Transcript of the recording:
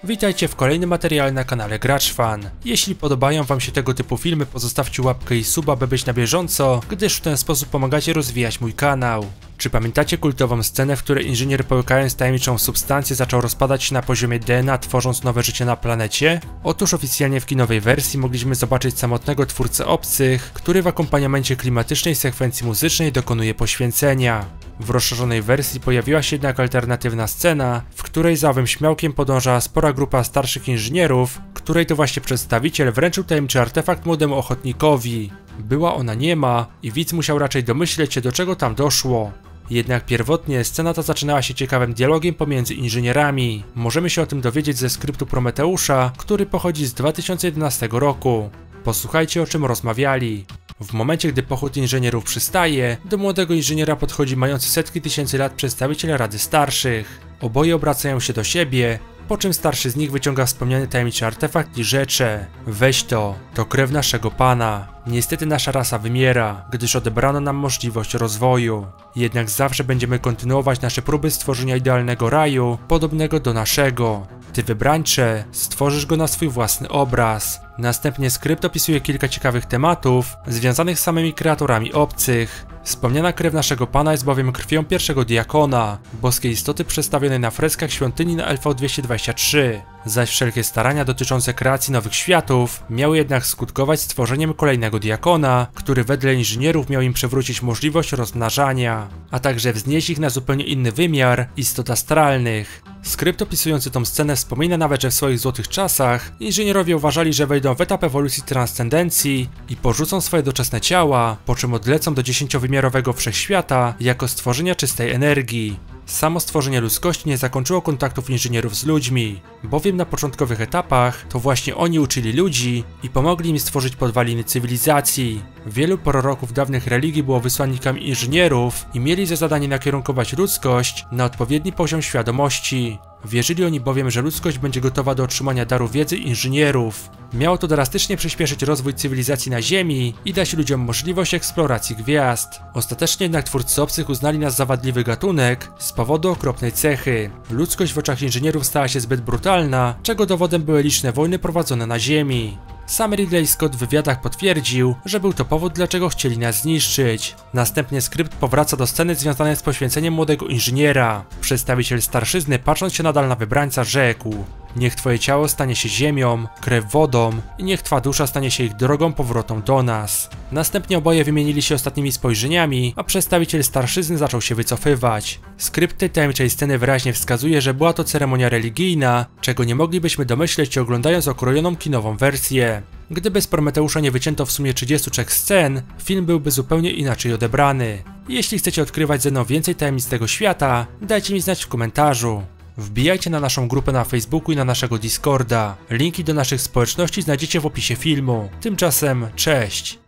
Witajcie w kolejnym materiale na kanale GraczFan. Jeśli podobają wam się tego typu filmy, pozostawcie łapkę i suba, by być na bieżąco, gdyż w ten sposób pomagacie rozwijać mój kanał. Czy pamiętacie kultową scenę, w której inżynier, połykając tajemniczą substancję, zaczął rozpadać się na poziomie DNA, tworząc nowe życie na planecie? Otóż oficjalnie w kinowej wersji mogliśmy zobaczyć samotnego twórcę Obcych, który w akompaniamencie klimatycznej sekwencji muzycznej dokonuje poświęcenia. W rozszerzonej wersji pojawiła się jednak alternatywna scena, w której za owym śmiałkiem podążała spora grupa starszych inżynierów, której to właśnie przedstawiciel wręczył tajemniczy artefakt młodemu ochotnikowi. Była ona niema i widz musiał raczej domyśleć się, do czego tam doszło. Jednak pierwotnie scena ta zaczynała się ciekawym dialogiem pomiędzy inżynierami. Możemy się o tym dowiedzieć ze skryptu Prometeusza, który pochodzi z 2011 roku. Posłuchajcie, o czym rozmawiali. W momencie, gdy pochód inżynierów przystaje, do młodego inżyniera podchodzi mający setki tysięcy lat przedstawiciel Rady Starszych. Oboje obracają się do siebie, po czym starszy z nich wyciąga wspomniany tajemniczy artefakt i rzecze: weź to krew naszego Pana. Niestety nasza rasa wymiera, gdyż odebrano nam możliwość rozwoju. Jednak zawsze będziemy kontynuować nasze próby stworzenia idealnego raju, podobnego do naszego. Ty, wybrańcze, stworzysz go na swój własny obraz. Następnie skrypt opisuje kilka ciekawych tematów związanych z samymi kreatorami Obcych. Wspomniana krew naszego Pana jest bowiem krwią pierwszego diakona, boskiej istoty przedstawionej na freskach świątyni na LV-223, zaś wszelkie starania dotyczące kreacji nowych światów miały jednak skutkować stworzeniem kolejnego diakona, który wedle inżynierów miał im przywrócić możliwość rozmnażania, a także wznieść ich na zupełnie inny wymiar istot astralnych. Skrypt opisujący tą scenę wspomina nawet, że w swoich złotych czasach inżynierowie uważali, że wejdą w etap ewolucji transcendencji i porzucą swoje doczesne ciała, po czym odlecą do 10-wymiarowego wszechświata jako stworzenia czystej energii. Samo stworzenie ludzkości nie zakończyło kontaktów inżynierów z ludźmi, bowiem na początkowych etapach to właśnie oni uczyli ludzi i pomogli im stworzyć podwaliny cywilizacji. Wielu proroków dawnych religii było wysłannikami inżynierów i mieli za zadanie nakierunkować ludzkość na odpowiedni poziom świadomości. Wierzyli oni bowiem, że ludzkość będzie gotowa do otrzymania daru wiedzy inżynierów. Miało to drastycznie przyspieszyć rozwój cywilizacji na Ziemi i dać ludziom możliwość eksploracji gwiazd. Ostatecznie jednak twórcy Obcych uznali nas za wadliwy gatunek z powodu okropnej cechy. Ludzkość w oczach inżynierów stała się zbyt brutalna, czego dowodem były liczne wojny prowadzone na Ziemi. Sam Ridley Scott w wywiadach potwierdził, że był to powód, dlaczego chcieli nas zniszczyć. Następnie skrypt powraca do sceny związanej z poświęceniem młodego inżyniera. Przedstawiciel starszyzny, patrząc się nadal na wybrańca, rzekł: niech twoje ciało stanie się ziemią, krew wodą i niech twa dusza stanie się ich drogą powrotą do nas. Następnie oboje wymienili się ostatnimi spojrzeniami, a przedstawiciel starszyzny zaczął się wycofywać. Skrypt tej tajemniczej sceny wyraźnie wskazuje, że była to ceremonia religijna, czego nie moglibyśmy domyśleć się, oglądając okrojoną kinową wersję. Gdyby z Prometeusza nie wycięto w sumie 33 scen, film byłby zupełnie inaczej odebrany. Jeśli chcecie odkrywać ze mną więcej tajemnic tego świata, dajcie mi znać w komentarzu. Wbijajcie na naszą grupę na Facebooku i na naszego Discorda. Linki do naszych społeczności znajdziecie w opisie filmu. Tymczasem, cześć!